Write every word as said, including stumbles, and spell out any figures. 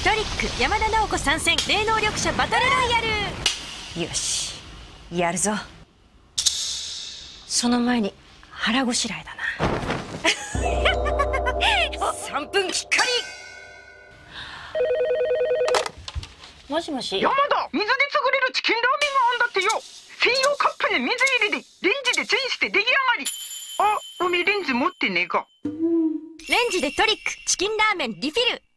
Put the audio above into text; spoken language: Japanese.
トリック山田奈緒子参戦霊能力者バトルロイヤル。よしやるぞ。その前に腹ごしらえだな。さんぷんきっかり。もしもし。 山田、水で作れるチキンラーメンがあんだってよ。専用カップに水入れてレンジでチンして出来上がり。あ、おめえレンジ持ってねえか。 レンジでトリックチキンラーメンリフィル。